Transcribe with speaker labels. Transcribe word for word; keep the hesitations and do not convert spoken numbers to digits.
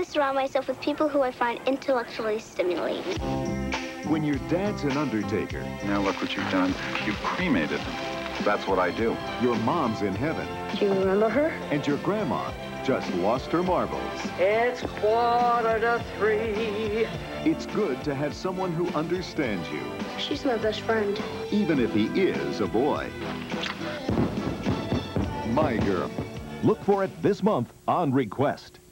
Speaker 1: to surround myself with people who I find intellectually stimulating.
Speaker 2: When your dad's an undertaker.
Speaker 3: Now look what you've done. You've cremated him. That's what I do.
Speaker 2: Your mom's in heaven.
Speaker 1: Do you remember her?
Speaker 2: And your grandma just lost her marbles.
Speaker 4: It's quarter to three.
Speaker 2: It's good to have someone who understands you.
Speaker 1: She's my best friend.
Speaker 2: Even if he is a boy. My Girl.
Speaker 5: Look for it this month on Request.